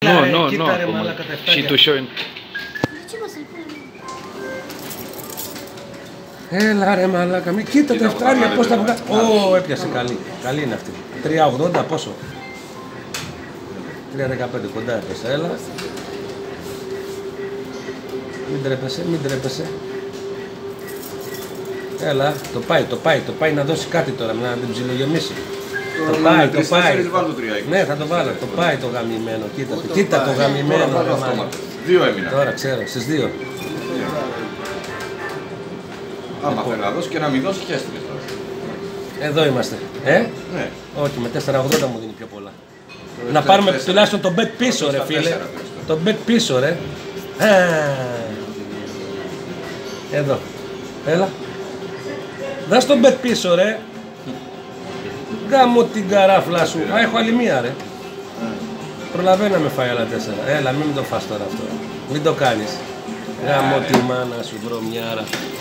No, κοίτα ρε como μαλάκα τα she εφτάκια. to show. Έλα ρε μαλάκα, μην κοίτα τα εφτάρια πώς τα βγάζει. Ω, έπιασε καλή. Καλή είναι αυτή. 3,80 πόσο. 3,15 κοντά έπιασε, έλα. Μην τρέπεσαι, μην τρέπεσαι. Έλα, το πάει να δώσει κάτι τώρα, να την ψιλογεμίσει. Το πάει. Ναι, θα το βάλω. Το πάει το γαμημένο. Κοίτα το γαμημένο. Δύο έμεινα. Τώρα ξέρω, στις δύο. Άμα θέλει να δώσει και να μην δώσει, χέστηκε τώρα. Εδώ είμαστε. Ναι. Όχι, με 4,80 μου δίνει πιο πολλά. Να πάρουμε τουλάχιστον το bet πίσω, ρε φίλε. Το bet πίσω, ρε. Εδώ. Έλα. Δες το bet πίσω, ρε. Γάμω την καράφλα σου. Α, έχω άλλη μία, ρε. Προλαβαίνει να με φάει άλλα 4. Έλα, μην το φας τώρα αυτό. Μην το κάνεις. Γάμω τη μάνα σου, βρωμιάρα.